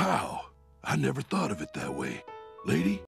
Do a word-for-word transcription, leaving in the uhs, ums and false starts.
Wow, I never thought of it that way. Lady,